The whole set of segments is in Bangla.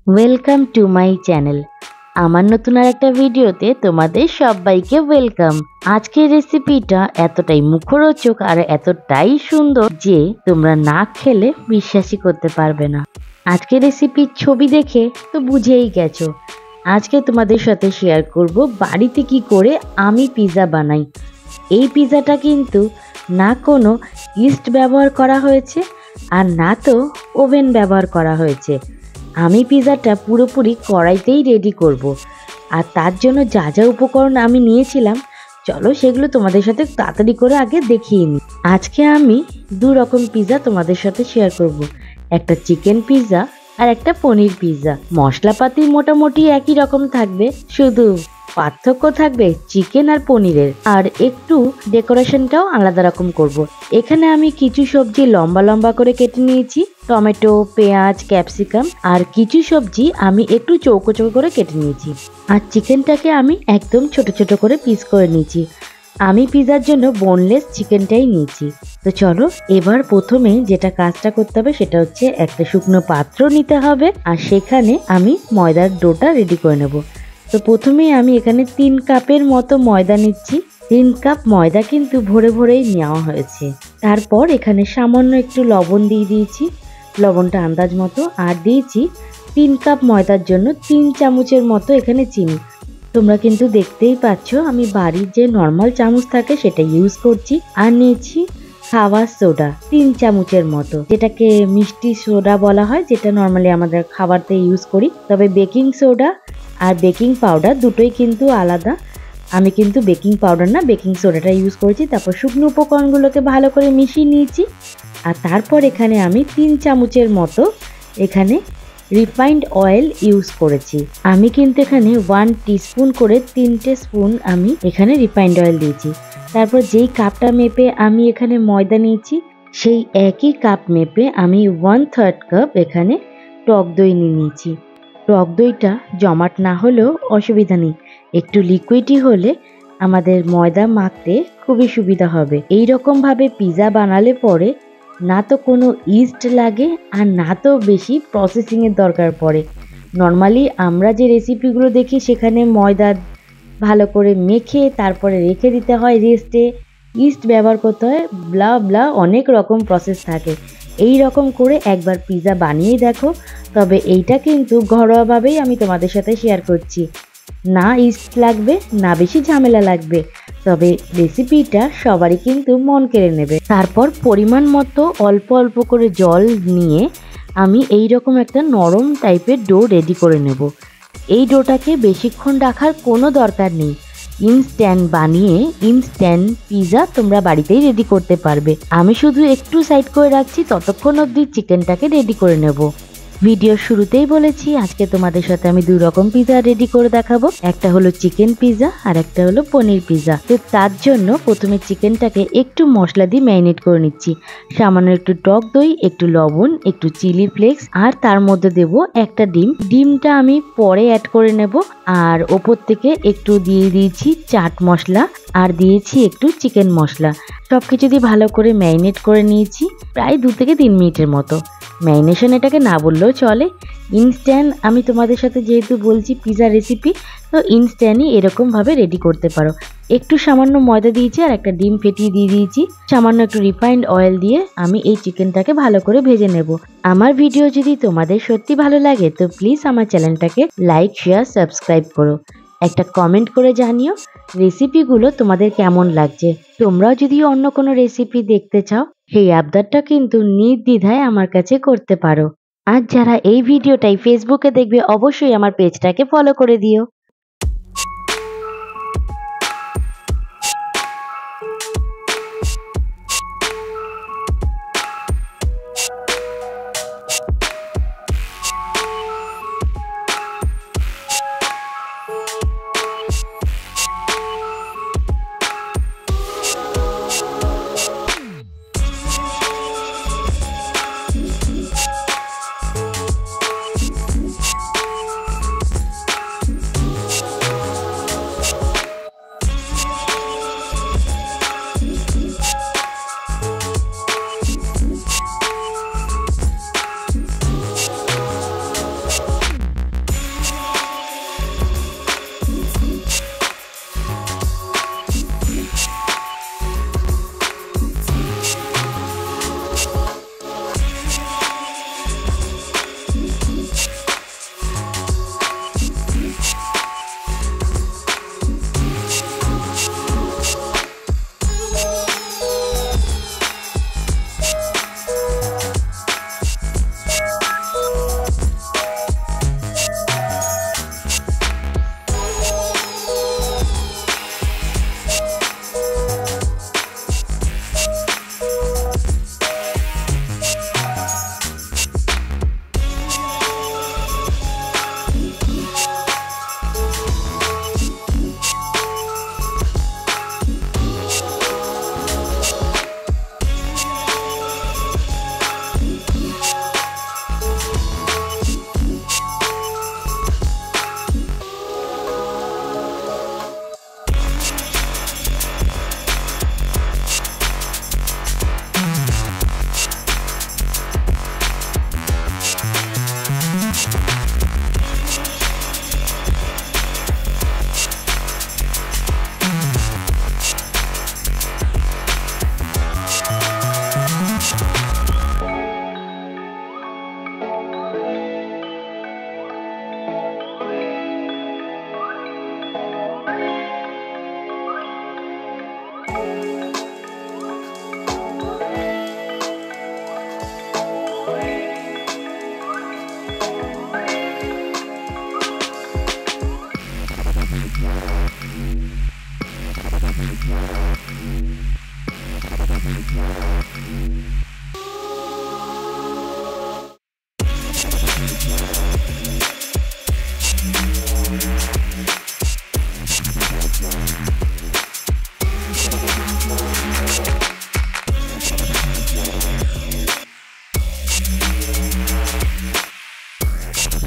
Welcome to my channel. আমার নতুন আর একটা ভিডিওতে তোমাদের সবাইকে ওয়েলকাম। আজকের রেসিপিটা এতটাই মুখরোচক আর এতটাই সুন্দর যে তোমরা না খেলে বিশ্বাসই করতে পারবে না। আজকের রেসিপির ছবি দেখে তো বুঝেই গেছো। আজকে তোমাদের সাথে শেয়ার করব বাড়িতে কি করে আমি পিৎজা বানাই। এই পিৎজাটা কিন্তু না কোনো ইস্ট ব্যবহার করা হয়েছে আর না তো ওভেন ব্যবহার করা হয়েছে। আমি পিৎজাটা পুরোপুরি কড়াইতেই রেডি করব। আর তার জন্য যা যা উপকরণ আমি নিয়েছিলাম, চলো সেগুলো তোমাদের সাথে তাড়াতাড়ি করে আগে দেখিয়ে নিই। আজকে আমি দু রকম পিৎজা তোমাদের সাথে শেয়ার করব, একটা চিকেন পিৎজা আর একটা পনির পিৎজা। মশলাপাতি মোটামুটি একই রকম থাকবে, শুধু পার্থক্য থাকবে চিকেন আর পনিরের, আর একটু ডেকোরেশনটাও আলাদা রকম করব। এখানে আমি কিছু সবজি লম্বা লম্বা করে কেটে নিয়েছি, টমেটো, পেঁয়াজ, ক্যাপসিকাম, আর কিছু সবজি আমি একটু চৌকো চৌকো করে কেটে নিয়েছি। আর চিকেনটাকে আমি একদম ছোট ছোট করে পিস করে নিয়েছি। আমি পিৎজার জন্য বোনলেস চিকেনটাই নিয়েছি। তো চলো এবার প্রথমে যেটা কাজটা করতে হবে সেটা হচ্ছে একটা শুকনো পাত্র নিতে হবে, আর সেখানে আমি ময়দার ডোটা রেডি করে নেব। তো প্রথমেই আমি এখানে 3 কাপের মতো ময়দা নিচ্ছি। 3 কাপ ময়দা কিন্তু ভরে ভরেই নেওয়া হয়েছে। তারপর এখানে সামান্য একটু লবণ দিয়ে দিয়েছি, লবণটা আন্দাজ মতো, আর দিয়েছি 3 কাপ ময়দার জন্য 3 চামচের মতো এখানে চিনি। তোমরা কিন্তু দেখতেই পাচ্ছ আমি বাড়ির যে নর্মাল চামচ থাকে সেটা ইউজ করছি। আর নিয়েছি খাবার সোডা 3 চামচের মতো, যেটাকে মিষ্টি সোডা বলা হয়, যেটা নর্মালি আমাদের খাবারতে ইউজ করি। তবে বেকিং সোডা আর বেকিং পাউডার দুটোই কিন্তু আলাদা। আমি কিন্তু বেকিং পাউডার না, বেকিং সোডাটা ইউজ করেছি। তারপর শুকনো উপকরণগুলোকে ভালো করে মিশিয়ে নিয়েছি। আর তারপর এখানে আমি 3 চামচের মতো এখানে রিফাইন্ড অয়েল ইউজ করেছি। আমি কিন্তু এখানে 1 টিস্পুন করে 3টে স্পুন আমি এখানে রিফাইন্ড অয়েল দিয়েছি। তারপর যেই কাপটা মেপে আমি এখানে ময়দা নিয়েছি, সেই একই কাপ মেপে আমি 1/3 কাপ এখানে টক দই নিয়েছি। টক দইটা জমাট না হলেও অসুবিধা নেই, একটু লিকুইডই হলে আমাদের ময়দা মাখতে খুবই সুবিধা হবে। এই রকম ভাবে পিৎজা বানালে পরে না তো কোনো ইস্ট লাগে আর না তো বেশি প্রসেসিংয়ের দরকার পড়ে। নর্মালি আমরা যে রেসিপিগুলো দেখি সেখানে ময়দা ভালো করে মেখে তারপরে রেখে দিতে হয় রেস্টে, ইস্ট ব্যবহার করতে হয়, ব্লা ব্লা অনেক রকম প্রসেস থাকে। এই রকম করে একবার পিৎজা বানিয়ে দেখো। তবে এইটা কিন্তু ঘরোয়াভাবেই আমি তোমাদের সাথে শেয়ার করছি, না ইস্ট লাগবে না বেশি ঝামেলা লাগবে। তবে রেসিপিটা সবারই কিন্তু মন কেড়ে নেবে। তারপর পরিমাণ মতো অল্প অল্প করে জল নিয়ে আমি এই রকম একটা নরম টাইপের ডো রেডি করে নেব। এই ডোটাকে বেশিক্ষণ রাখার কোনো দরকার নেই। ইনস্ট্যান্ট বানিয়ে ইনস্ট্যান্ট পিৎজা তোমরা বাড়িতেই রেডি করতে পারবে। আমি শুধু একটু সাইড করে রাখছি, ততক্ষণ অবধি চিকেনটাকে রেডি করে নেব। ভিডিওর শুরুতেই বলেছি আজকে তোমাদের সাথে আমি 2 রকম পিৎজা রেডি করে দেখাবো। একটা হলো চিকেন পিৎজা আর একটা হলো পনির পিৎজা। তো তার জন্য প্রথমে চিকেনটাকে একটু মশলা দিয়ে ম্যারিনেট করে নিচ্ছি। সামান্য একটু টক দই, একটু লবণ, একটু চিলি ফ্লেক্স, আর তার মধ্যে দেব একটা ডিম। ডিমটা আমি পরে অ্যাড করে নেব। আর ওপর থেকে একটু দিয়ে দিয়েছি চাট মশলা আর দিয়েছি একটু চিকেন মশলা। সবকিছু দিয়ে ভালো করে ম্যারিনেট করে নিয়েছি প্রায় 2 থেকে 3 মিনিটের মতো। ম্যারিনেশন এটাকে না বললেও চলে। ইনস্ট্যান্ট আমি তোমাদের সাথে যেহেতু বলছি পিৎজা রেসিপি, তো ইনস্ট্যান্টই এরকমভাবে রেডি করতে পারো। একটু সামান্য ময়দা দিয়েছি আর একটা ডিম ফেটিয়ে দিয়ে দিয়েছি। সামান্য একটু রিফাইন্ড অয়েল দিয়ে আমি এই চিকেনটাকে ভালো করে ভেজে নেব। আমার ভিডিও যদি তোমাদের সত্যি ভালো লাগে তো প্লিজ আমার চ্যানেলটাকে লাইক, শেয়ার, সাবস্ক্রাইব করো। একটা কমেন্ট করে জানিও রেসিপিগুলো তোমাদের কেমন লাগছে। তোমরাও যদি অন্য কোনো রেসিপি দেখতে চাও সেই আবদারটা কিন্তু নির্দ্বিধায় আমার কাছে করতে পারো। আর যারা এই ভিডিওটাই ফেসবুকে দেখবে অবশ্যই আমার পেজটাকে ফলো করে দিও।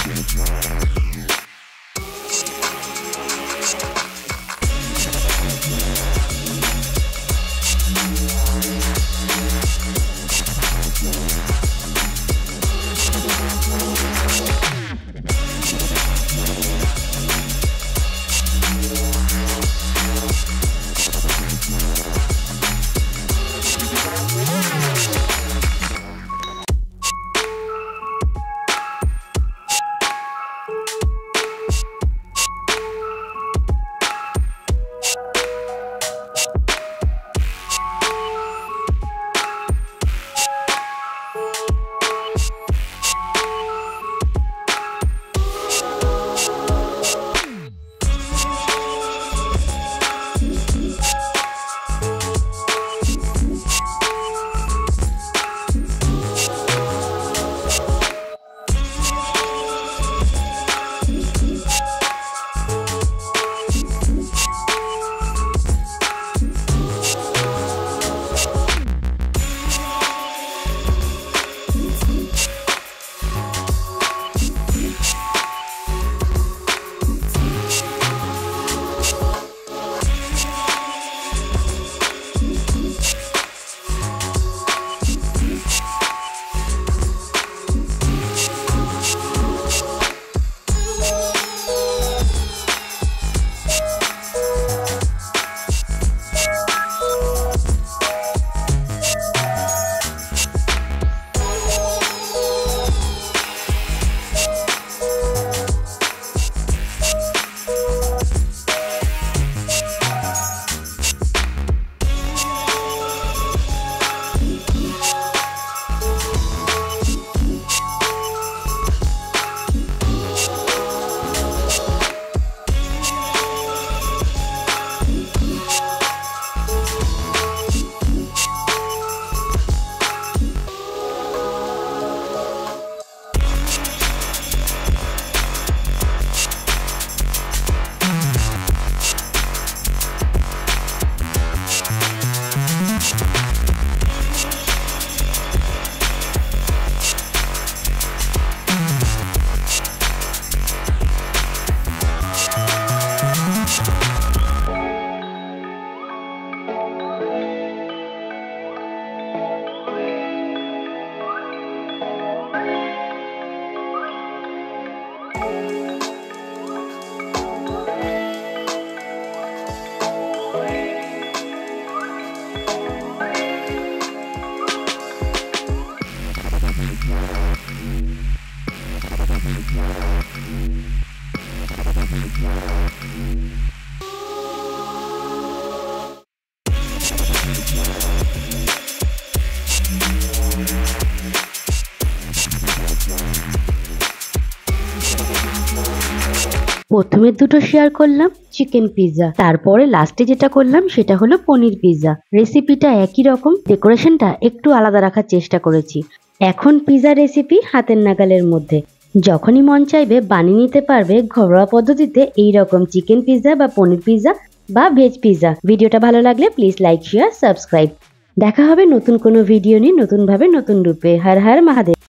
প্রথমে দুটো শেয়ার করলাম চিকেন পিৎজা, তারপরে লাস্টে যেটা করলাম সেটা হলো পনির পিৎজা। রেসিপিটা একই রকম, ডেকোরেশনটা একটু আলাদা রাখার চেষ্টা করেছি। এখন পিৎজা রেসিপি হাতের নাগালের মধ্যে, যখনই মন চাইবে বানিয়ে নিতে পারবে ঘরোয়া পদ্ধতিতে এই রকম চিকেন পিৎজা বা পনির পিৎজা বা ভেজ পিৎজা। ভিডিওটা ভালো লাগলে প্লিজ লাইক, শেয়ার, সাবস্ক্রাইব। দেখা হবে নতুন কোনো ভিডিও নিয়ে, নতুন ভাবে, নতুন রূপে। হর হর মহাদেব।